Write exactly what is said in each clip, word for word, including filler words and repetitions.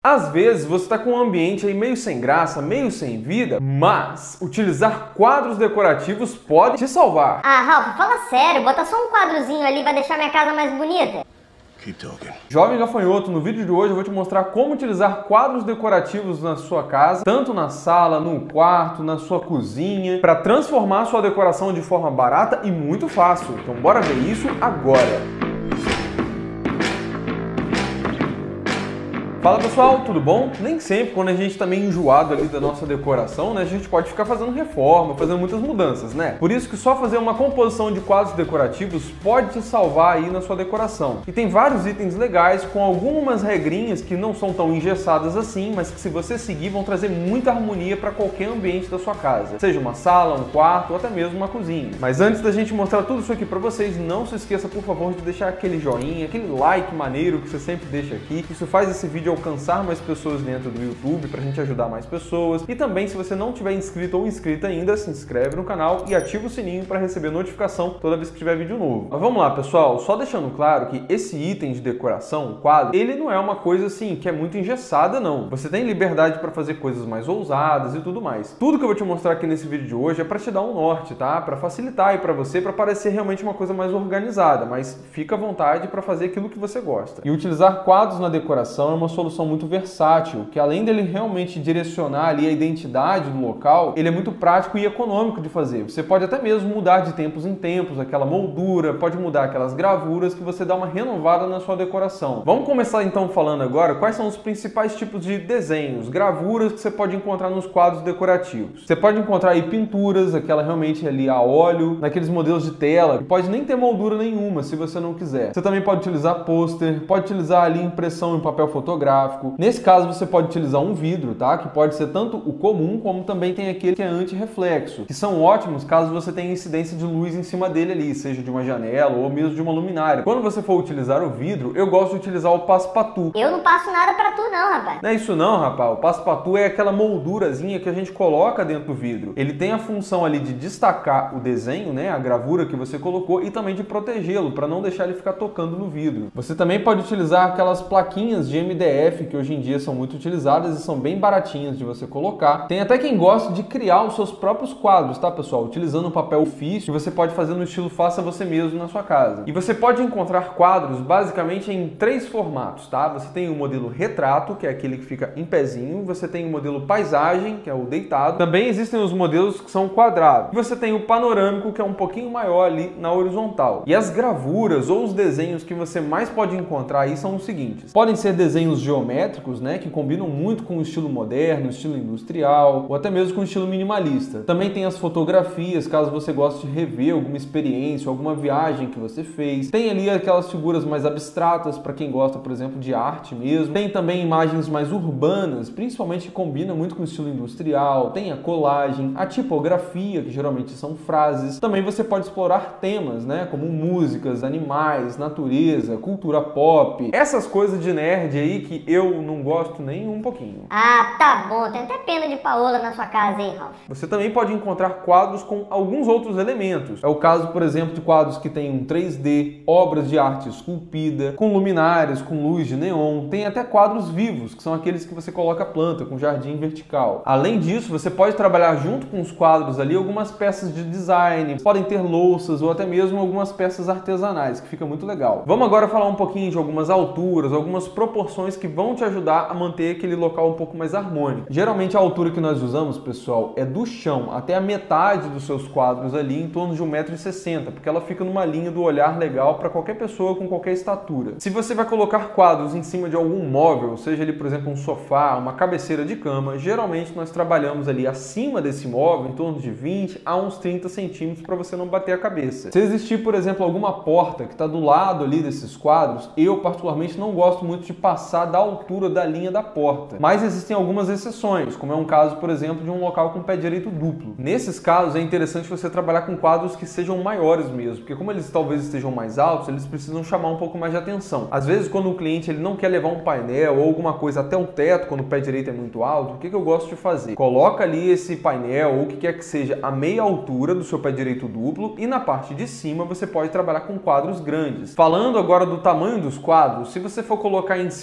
Às vezes você está com um ambiente aí meio sem graça, meio sem vida, mas utilizar quadros decorativos pode te salvar. Ah, Ralph, fala sério, bota só um quadrozinho ali, vai deixar minha casa mais bonita. Jovem gafanhoto, no vídeo de hoje eu vou te mostrar como utilizar quadros decorativos na sua casa, tanto na sala, no quarto, na sua cozinha, para transformar a sua decoração de forma barata e muito fácil. Então bora ver isso agora! Fala pessoal, tudo bom? Nem sempre, quando a gente está meio enjoado ali da nossa decoração, né, a gente pode ficar fazendo reforma, fazendo muitas mudanças, né? Por isso que só fazer uma composição de quadros decorativos pode te salvar aí na sua decoração. E tem vários itens legais com algumas regrinhas que não são tão engessadas assim, mas que se você seguir vão trazer muita harmonia para qualquer ambiente da sua casa. Seja uma sala, um quarto ou até mesmo uma cozinha. Mas antes da gente mostrar tudo isso aqui para vocês, não se esqueça por favor de deixar aquele joinha, aquele like maneiro que você sempre deixa aqui. Isso faz esse vídeo alcançar mais pessoas dentro do YouTube, pra gente ajudar mais pessoas. E também, se você não tiver inscrito ou inscrita ainda, se inscreve no canal e ativa o sininho para receber notificação toda vez que tiver vídeo novo. Mas vamos lá, pessoal, só deixando claro que esse item de decoração, o quadro, ele não é uma coisa assim que é muito engessada, não. Você tem liberdade para fazer coisas mais ousadas e tudo mais. Tudo que eu vou te mostrar aqui nesse vídeo de hoje é para te dar um norte, tá? Para facilitar aí para você, para parecer realmente uma coisa mais organizada, mas fica à vontade para fazer aquilo que você gosta. E utilizar quadros na decoração é uma solução muito versátil, que além dele realmente direcionar ali a identidade do local, ele é muito prático e econômico de fazer. Você pode até mesmo mudar de tempos em tempos aquela moldura, pode mudar aquelas gravuras que você dá uma renovada na sua decoração. Vamos começar então falando agora quais são os principais tipos de desenhos, gravuras que você pode encontrar nos quadros decorativos. Você pode encontrar aí pinturas, aquela realmente ali a óleo, naqueles modelos de tela, que pode nem ter moldura nenhuma se você não quiser. Você também pode utilizar pôster, pode utilizar ali impressão em papel fotográfico. Nesse caso você pode utilizar um vidro, tá? Que pode ser tanto o comum como também tem aquele que é anti-reflexo, que são ótimos caso você tenha incidência de luz em cima dele ali, seja de uma janela ou mesmo de uma luminária. Quando você for utilizar o vidro, eu gosto de utilizar o passe-patou. Eu não passo nada pra tu não, rapaz. Não é isso não, rapaz. O passe-patou é aquela moldurazinha que a gente coloca dentro do vidro. Ele tem a função ali de destacar o desenho, né, a gravura que você colocou e também de protegê-lo, para não deixar ele ficar tocando no vidro. Você também pode utilizar aquelas plaquinhas de M D F que hoje em dia são muito utilizadas e são bem baratinhas de você colocar. Tem até quem gosta de criar os seus próprios quadros, tá pessoal? Utilizando um papel ofício que você pode fazer no estilo faça você mesmo na sua casa. E você pode encontrar quadros basicamente em três formatos, tá? Você tem o modelo retrato, que é aquele que fica em pezinho. Você tem o modelo paisagem, que é o deitado. Também existem os modelos que são quadrados. E você tem o panorâmico, que é um pouquinho maior ali na horizontal. E as gravuras ou os desenhos que você mais pode encontrar aí são os seguintes. Podem ser desenhos geométricos, né, que combinam muito com o estilo moderno, estilo industrial, ou até mesmo com o estilo minimalista. Também tem as fotografias, caso você goste de rever alguma experiência, alguma viagem que você fez. Tem ali aquelas figuras mais abstratas, para quem gosta, por exemplo, de arte mesmo. Tem também imagens mais urbanas, principalmente que combinam muito com o estilo industrial. Tem a colagem, a tipografia, que geralmente são frases. Também você pode explorar temas, né, como músicas, animais, natureza, cultura pop. Essas coisas de nerd aí que eu não gosto nem um pouquinho. Ah, tá bom. Tem até pena de Paola na sua casa, hein, Ralph? Você também pode encontrar quadros com alguns outros elementos. É o caso, por exemplo, de quadros que têm um três D, obras de arte esculpida, com luminárias, com luz de neon. Tem até quadros vivos, que são aqueles que você coloca planta, com jardim vertical. Além disso, você pode trabalhar junto com os quadros ali algumas peças de design. Podem ter louças ou até mesmo algumas peças artesanais, que fica muito legal. Vamos agora falar um pouquinho de algumas alturas, algumas proporções que vão te ajudar a manter aquele local um pouco mais harmônico. Geralmente a altura que nós usamos, pessoal, é do chão até a metade dos seus quadros ali, em torno de um metro e sessenta, porque ela fica numa linha do olhar legal para qualquer pessoa com qualquer estatura. Se você vai colocar quadros em cima de algum móvel, seja ali, por exemplo, um sofá, uma cabeceira de cama, geralmente nós trabalhamos ali acima desse móvel, em torno de vinte a uns trinta centímetros, para você não bater a cabeça. Se existir, por exemplo, alguma porta que está do lado ali desses quadros, eu particularmente não gosto muito de passar da altura da linha da porta. Mas existem algumas exceções, como é um caso, por exemplo, de um local com pé direito duplo. Nesses casos é interessante você trabalhar com quadros que sejam maiores mesmo, porque como eles talvez estejam mais altos, eles precisam chamar um pouco mais de atenção. Às vezes, quando o cliente ele não quer levar um painel ou alguma coisa até o teto, quando o pé direito é muito alto, o que, que eu gosto de fazer? Coloca ali esse painel ou o que quer que seja a meia altura do seu pé direito duplo e na parte de cima você pode trabalhar com quadros grandes. Falando agora do tamanho dos quadros, se você for colocar em cima de algum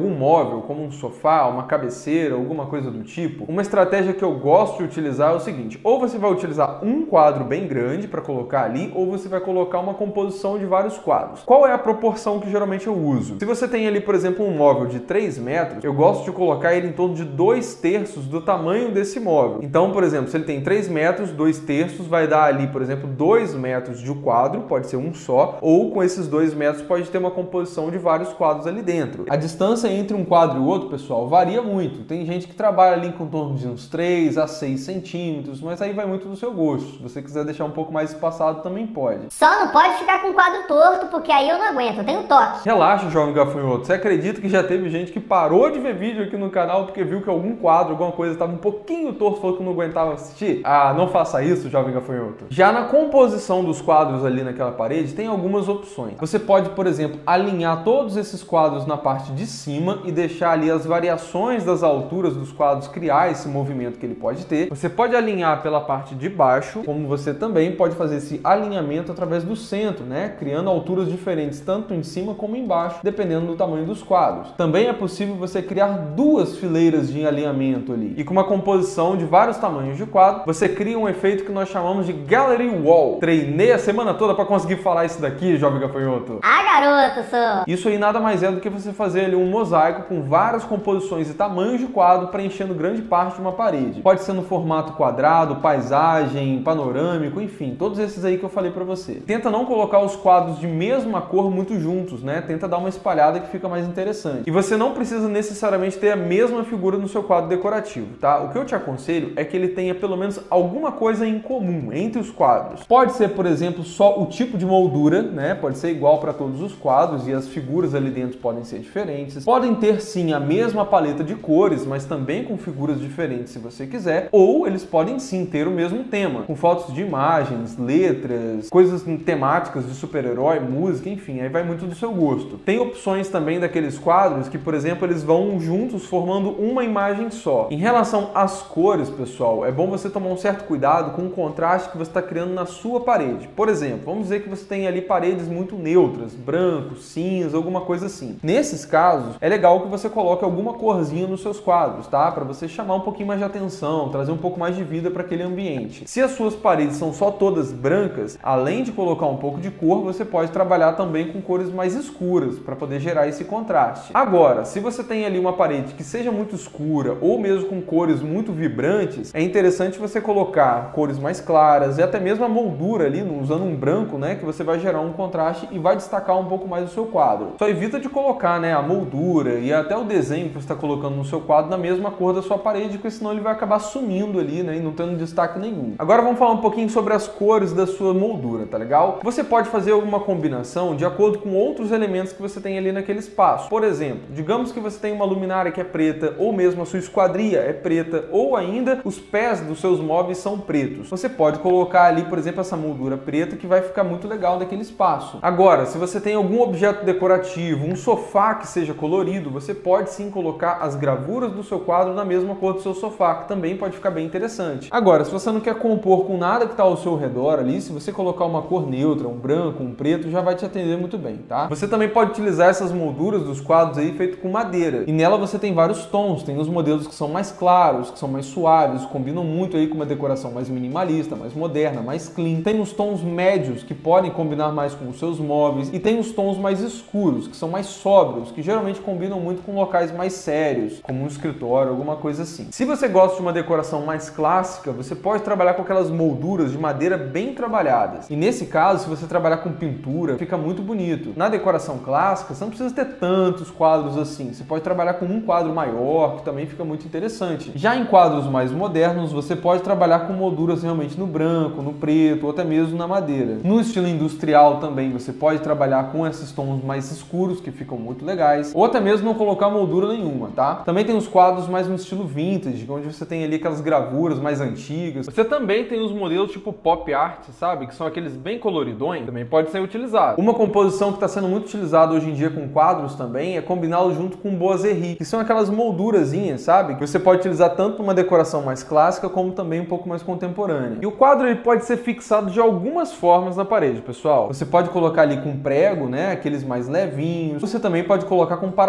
algum móvel, como um sofá, uma cabeceira, alguma coisa do tipo, uma estratégia que eu gosto de utilizar é o seguinte: ou você vai utilizar um quadro bem grande para colocar ali, ou você vai colocar uma composição de vários quadros. Qual é a proporção que geralmente eu uso? Se você tem ali, por exemplo, um móvel de três metros, eu gosto de colocar ele em torno de dois terços do tamanho desse móvel. Então, por exemplo, se ele tem três metros, dois terços vai dar ali, por exemplo, dois metros de quadro, pode ser um só, ou com esses dois metros pode ter uma composição de vários quadros ali dentro. A distância entre um quadro e o outro, pessoal, varia muito. Tem gente que trabalha ali com torno de uns três a seis centímetros, mas aí vai muito do seu gosto. Se você quiser deixar um pouco mais espaçado, também pode. Só não pode ficar com o quadro torto, porque aí eu não aguento, eu tenho toque. Relaxa, jovem gafanhoto. Você acredita que já teve gente que parou de ver vídeo aqui no canal porque viu que algum quadro, alguma coisa estava um pouquinho torto, falou que não aguentava assistir? Ah, não faça isso, jovem gafanhoto. Já na composição dos quadros ali naquela parede, tem algumas opções. Você pode, por exemplo, alinhar todos esses quadros na parte de cima e deixar ali as variações das alturas dos quadros, criar esse movimento que ele pode ter. Você pode alinhar pela parte de baixo, como você também pode fazer esse alinhamento através do centro, né? Criando alturas diferentes, tanto em cima como embaixo, dependendo do tamanho dos quadros. Também é possível você criar duas fileiras de alinhamento ali. E com uma composição de vários tamanhos de quadro, você cria um efeito que nós chamamos de Gallery Wall. Treinei a semana toda para conseguir falar isso daqui, jovem gafanhoto. Ah, garoto, sou. Isso aí nada mais é do que você fazer ali um mosaico com várias composições e tamanhos de quadro preenchendo grande parte de uma parede. Pode ser no formato quadrado, paisagem, panorâmico, enfim, todos esses aí que eu falei para você. Tenta não colocar os quadros de mesma cor muito juntos, né? Tenta dar uma espalhada que fica mais interessante. E você não precisa necessariamente ter a mesma figura no seu quadro decorativo, tá? O que eu te aconselho é que ele tenha pelo menos alguma coisa em comum entre os quadros. Pode ser, por exemplo, só o tipo de moldura, né? Pode ser igual para todos os quadros e as figuras ali dentro podem ser diferentes. Podem ter sim a mesma paleta de cores, mas também com figuras diferentes se você quiser. Ou eles podem sim ter o mesmo tema, com fotos de imagens, letras, coisas temáticas de super-herói, música, enfim, aí vai muito do seu gosto. Tem opções também daqueles quadros que, por exemplo, eles vão juntos formando uma imagem só. Em relação às cores, pessoal, é bom você tomar um certo cuidado com o contraste que você está criando na sua parede. Por exemplo, vamos dizer que você tem ali paredes muito neutras, branco, cinza, alguma coisa assim. Nesses casos, é legal que você coloque alguma corzinha nos seus quadros, tá? Para você chamar um pouquinho mais de atenção, trazer um pouco mais de vida para aquele ambiente. Se as suas paredes são só todas brancas, além de colocar um pouco de cor, você pode trabalhar também com cores mais escuras para poder gerar esse contraste. Agora, se você tem ali uma parede que seja muito escura ou mesmo com cores muito vibrantes, é interessante você colocar cores mais claras e até mesmo a moldura ali, usando um branco, né, que você vai gerar um contraste e vai destacar um pouco mais o seu quadro. Só evita de colocar, né, a moldura e até o desenho que você está colocando no seu quadro na mesma cor da sua parede, porque senão ele vai acabar sumindo ali, né, e não tendo destaque nenhum. Agora vamos falar um pouquinho sobre as cores da sua moldura, tá legal? Você pode fazer alguma combinação de acordo com outros elementos que você tem ali naquele espaço. Por exemplo, digamos que você tem uma luminária que é preta, ou mesmo a sua esquadria é preta, ou ainda os pés dos seus móveis são pretos. Você pode colocar ali, por exemplo, essa moldura preta que vai ficar muito legal naquele espaço. Agora, se você tem algum objeto decorativo, um sofá que seja colorido, você pode sim colocar as gravuras do seu quadro na mesma cor do seu sofá, que também pode ficar bem interessante. Agora, se você não quer compor com nada que está ao seu redor ali, se você colocar uma cor neutra, um branco, um preto, já vai te atender muito bem, tá? Você também pode utilizar essas molduras dos quadros aí feito com madeira. E nela você tem vários tons, tem os modelos que são mais claros, que são mais suaves, combinam muito aí com uma decoração mais minimalista, mais moderna, mais clean. Tem os tons médios, que podem combinar mais com os seus móveis, e tem os tons mais escuros, que são mais sóbrios, que geralmente combinam muito com locais mais sérios, como um escritório, alguma coisa assim. Se você gosta de uma decoração mais clássica, você pode trabalhar com aquelas molduras de madeira bem trabalhadas. E nesse caso, se você trabalhar com pintura, fica muito bonito. Na decoração clássica, você não precisa ter tantos quadros assim. Você pode trabalhar com um quadro maior, que também fica muito interessante. Já em quadros mais modernos, você pode trabalhar com molduras realmente no branco, no preto, ou até mesmo na madeira. No estilo industrial também, você pode trabalhar com esses tons mais escuros, que ficam muito legais, ou até mesmo não colocar moldura nenhuma, tá? Também tem os quadros mais no estilo vintage, onde você tem ali aquelas gravuras mais antigas. Você também tem os modelos tipo pop art, sabe? Que são aqueles bem coloridões, também pode ser utilizado. Uma composição que está sendo muito utilizada hoje em dia com quadros também é combiná-lo junto com boiserie, que são aquelas moldurazinhas, sabe? Que você pode utilizar tanto numa decoração mais clássica como também um pouco mais contemporânea. E o quadro ele pode ser fixado de algumas formas na parede, pessoal. Você pode colocar ali com prego, né? Aqueles mais levinhos. Você também pode colocar com parafuso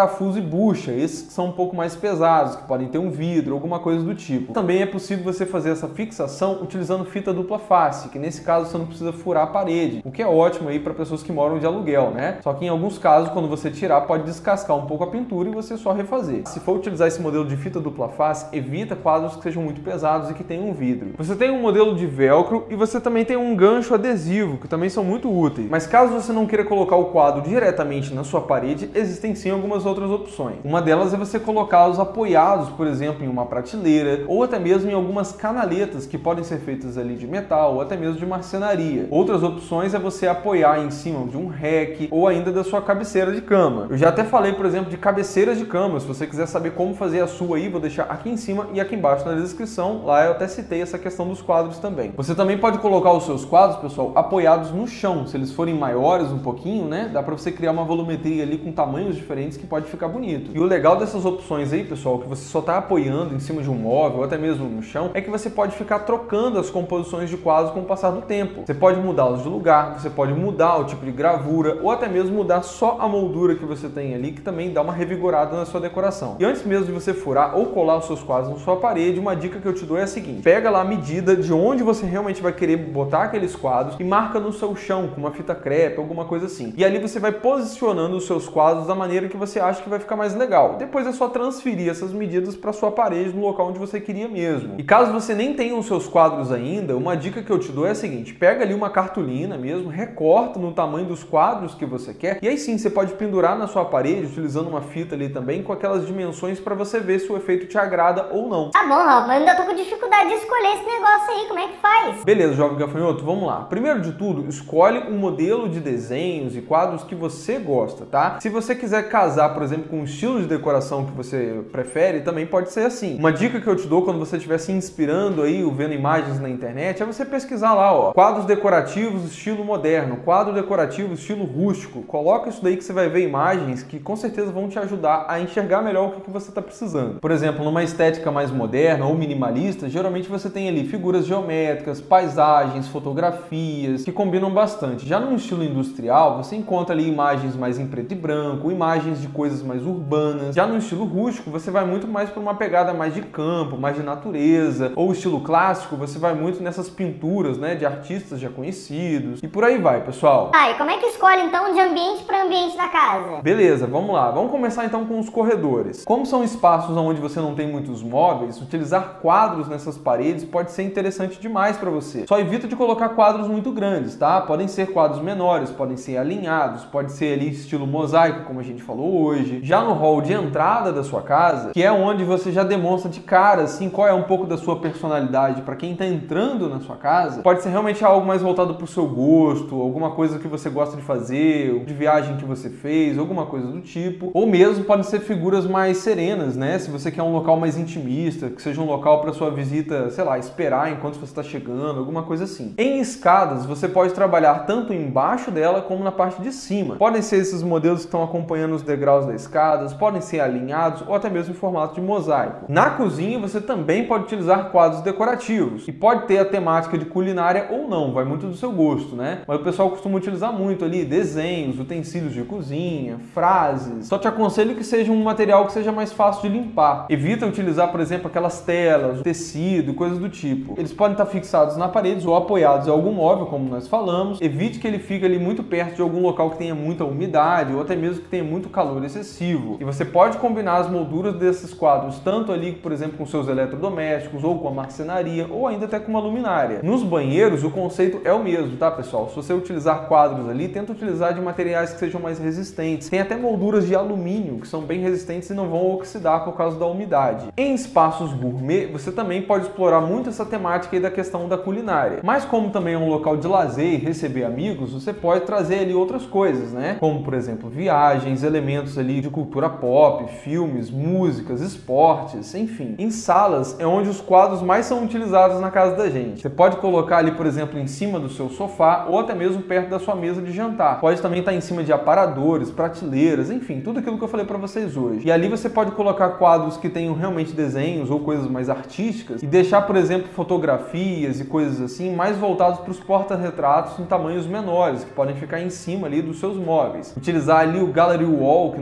parafuso e bucha, esses que são um pouco mais pesados, que podem ter um vidro, alguma coisa do tipo. Também é possível você fazer essa fixação utilizando fita dupla face, que nesse caso você não precisa furar a parede, o que é ótimo aí para pessoas que moram de aluguel, né? Só que em alguns casos, quando você tirar, pode descascar um pouco a pintura e você só refazer. Se for utilizar esse modelo de fita dupla face, evita quadros que sejam muito pesados e que tenham um vidro. Você tem um modelo de velcro e você também tem um gancho adesivo, que também são muito úteis. Mas caso você não queira colocar o quadro diretamente na sua parede, existem sim algumas outras opções. Uma delas é você colocá-los apoiados, por exemplo, em uma prateleira ou até mesmo em algumas canaletas que podem ser feitas ali de metal ou até mesmo de marcenaria. Outras opções é você apoiar em cima de um rack ou ainda da sua cabeceira de cama. Eu já até falei, por exemplo, de cabeceiras de cama. Se você quiser saber como fazer a sua aí, vou deixar aqui em cima e aqui embaixo na descrição. Lá eu até citei essa questão dos quadros também. Você também pode colocar os seus quadros, pessoal, apoiados no chão. Se eles forem maiores um pouquinho, né, dá para você criar uma volumetria ali com tamanhos diferentes que pode ficar bonito. E o legal dessas opções aí, pessoal, que você só está apoiando em cima de um móvel ou até mesmo no chão, é que você pode ficar trocando as composições de quadros com o passar do tempo. Você pode mudá-los de lugar, você pode mudar o tipo de gravura ou até mesmo mudar só a moldura que você tem ali, que também dá uma revigorada na sua decoração. E antes mesmo de você furar ou colar os seus quadros na sua parede, uma dica que eu te dou é a seguinte: pega lá a medida de onde você realmente vai querer botar aqueles quadros e marca no seu chão com uma fita crepe, alguma coisa assim. E ali você vai posicionando os seus quadros da maneira que você acha que vai ficar mais legal. Depois é só transferir essas medidas para sua parede no local onde você queria mesmo. E caso você nem tenha os seus quadros ainda, uma dica que eu te dou é a seguinte: pega ali uma cartolina mesmo, recorta no tamanho dos quadros que você quer e aí sim você pode pendurar na sua parede utilizando uma fita ali também com aquelas dimensões para você ver se o efeito te agrada ou não. Tá bom, Rafa, mas ainda tô com dificuldade de escolher esse negócio aí, como é que faz? Beleza, jovem gafanhoto, vamos lá. Primeiro de tudo, escolhe um modelo de desenhos e quadros que você gosta, tá? Se você quiser casar, por exemplo, com um estilo de decoração que você prefere, também pode ser assim. Uma dica que eu te dou quando você estiver se inspirando aí, ou vendo imagens na internet, é você pesquisar lá, ó, quadros decorativos estilo moderno, quadro decorativo estilo rústico. Coloca isso daí que você vai ver imagens que com certeza vão te ajudar a enxergar melhor o que, que você está precisando. Por exemplo, numa estética mais moderna ou minimalista, geralmente você tem ali figuras geométricas, paisagens, fotografias, que combinam bastante. Já num estilo industrial, você encontra ali imagens mais em preto e branco, imagens de coisas mais urbanas. Já no estilo rústico, você vai muito mais para uma pegada mais de campo, mais de natureza. Ou estilo clássico, você vai muito nessas pinturas, né, de artistas já conhecidos. E por aí vai, pessoal. Ah, e como é que escolhe então de ambiente para ambiente da casa? Beleza, vamos lá. Vamos começar então com os corredores. Como são espaços onde você não tem muitos móveis, utilizar quadros nessas paredes pode ser interessante demais para você. Só evita de colocar quadros muito grandes, tá? Podem ser quadros menores, podem ser alinhados, pode ser ali estilo mosaico, como a gente falou hoje. Já no hall de entrada da sua casa, que é onde você já demonstra de cara, assim, qual é um pouco da sua personalidade para quem está entrando na sua casa, pode ser realmente algo mais voltado para o seu gosto, alguma coisa que você gosta de fazer, de viagem que você fez, alguma coisa do tipo. Ou mesmo podem ser figuras mais serenas, né? Se você quer um local mais intimista, que seja um local para sua visita, sei lá, esperar enquanto você está chegando, alguma coisa assim. Em escadas, você pode trabalhar tanto embaixo dela como na parte de cima. Podem ser esses modelos que estão acompanhando os degraus das escadas, podem ser alinhados ou até mesmo em formato de mosaico. Na cozinha, você também pode utilizar quadros decorativos e pode ter a temática de culinária ou não, vai muito do seu gosto, né? Mas o pessoal costuma utilizar muito ali desenhos, utensílios de cozinha, frases. Só te aconselho que seja um material que seja mais fácil de limpar. Evita utilizar, por exemplo, aquelas telas, tecido, coisas do tipo. Eles podem estar fixados na parede ou apoiados em algum móvel, como nós falamos. Evite que ele fique ali muito perto de algum local que tenha muita umidade ou até mesmo que tenha muito calor excessivo. E você pode combinar as molduras desses quadros tanto ali, por exemplo, com seus eletrodomésticos ou com a marcenaria ou ainda até com uma luminária. Nos banheiros, o conceito é o mesmo, tá, pessoal? Se você utilizar quadros ali, tenta utilizar de materiais que sejam mais resistentes. Tem até molduras de alumínio que são bem resistentes e não vão oxidar por causa da umidade. Em espaços gourmet, você também pode explorar muito essa temática aí da questão da culinária. Mas como também é um local de lazer e receber amigos, você pode trazer ali outras coisas, né? Como, por exemplo, viagens, elementos ali de cultura pop, filmes, músicas, esportes, enfim. Em salas é onde os quadros mais são utilizados na casa da gente. Você pode colocar ali, por exemplo, em cima do seu sofá ou até mesmo perto da sua mesa de jantar. Pode também estar em cima de aparadores, prateleiras, enfim, tudo aquilo que eu falei para vocês hoje. E ali você pode colocar quadros que tenham realmente desenhos ou coisas mais artísticas e deixar, por exemplo, fotografias e coisas assim mais voltados para os porta-retratos em tamanhos menores, que podem ficar em cima ali dos seus móveis. Utilizar ali o Gallery Wall, que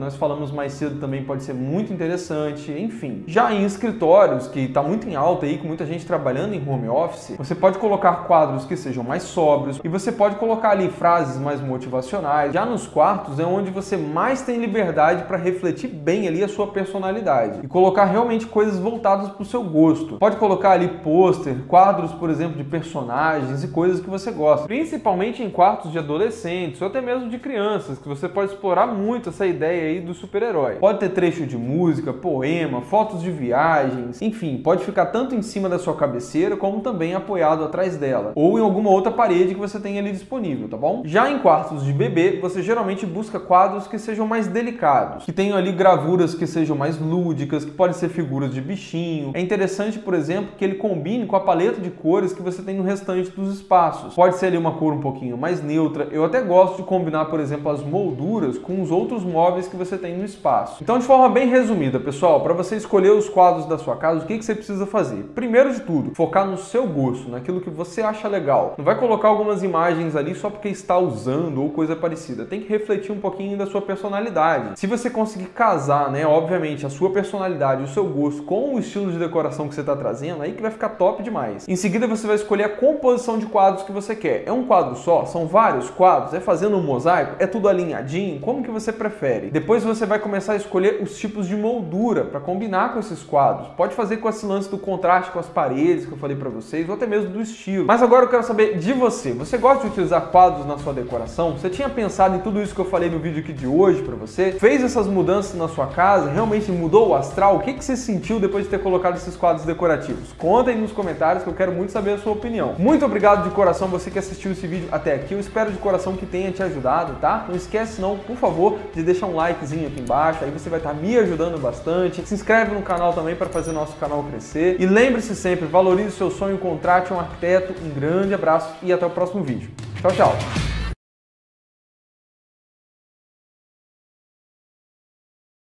nós falamos mais cedo, também pode ser muito interessante, enfim. Já em escritórios, que está muito em alta aí, com muita gente trabalhando em home office, você pode colocar quadros que sejam mais sóbrios e você pode colocar ali frases mais motivacionais. Já nos quartos é onde você mais tem liberdade para refletir bem ali a sua personalidade e colocar realmente coisas voltadas para o seu gosto. Pode colocar ali pôster, quadros, por exemplo, de personagens e coisas que você gosta, principalmente em quartos de adolescentes ou até mesmo de crianças, que você pode explorar muito essa ideia aí do super-herói. Pode ter trecho de música, poema, fotos de viagens, enfim, pode ficar tanto em cima da sua cabeceira como também apoiado atrás dela ou em alguma outra parede que você tenha ali disponível, tá bom? Já em quartos de bebê, você geralmente busca quadros que sejam mais delicados, que tenham ali gravuras que sejam mais lúdicas, que podem ser figuras de bichinho. É interessante, por exemplo, que ele combine com a paleta de cores que você tem no restante dos espaços. Pode ser ali uma cor um pouquinho mais neutra. Eu até gosto de combinar, por exemplo, as molduras com os outros móveis que você tem no espaço. Então, de forma bem resumida, pessoal, para você escolher os quadros da sua casa, o que que você precisa fazer? Primeiro de tudo, focar no seu gosto, naquilo que você acha legal. Não vai colocar algumas imagens ali só porque está usando ou coisa parecida. Tem que refletir um pouquinho da sua personalidade. Se você conseguir casar, né, obviamente, a sua personalidade, o seu gosto com o estilo de decoração que você está trazendo, aí que vai ficar top demais. Em seguida, você vai escolher a composição de quadros que você quer. É um quadro só? São vários quadros? É fazendo um mosaico? É tudo alinhadinho? Como que você prefere? Depois você vai começar a escolher os tipos de moldura para combinar com esses quadros. Pode fazer com esse lance do contraste com as paredes que eu falei para vocês, ou até mesmo do estilo. Mas agora eu quero saber de você. Você gosta de utilizar quadros na sua decoração? Você tinha pensado em tudo isso que eu falei no vídeo aqui de hoje para você? Fez essas mudanças na sua casa? Realmente mudou o astral? O que que você sentiu depois de ter colocado esses quadros decorativos? Conta aí nos comentários que eu quero muito saber a sua opinião. Muito obrigado de coração você que assistiu esse vídeo até aqui. Eu espero de coração que tenha te ajudado, tá? Não esquece não, por favor, de deixar um likezinho aqui embaixo. Aí você vai estar me ajudando bastante. Se inscreve no canal também para fazer nosso canal crescer. E lembre-se sempre, valorize o seu sonho, contrate um arquiteto. Um grande abraço e até o próximo vídeo. Tchau, tchau!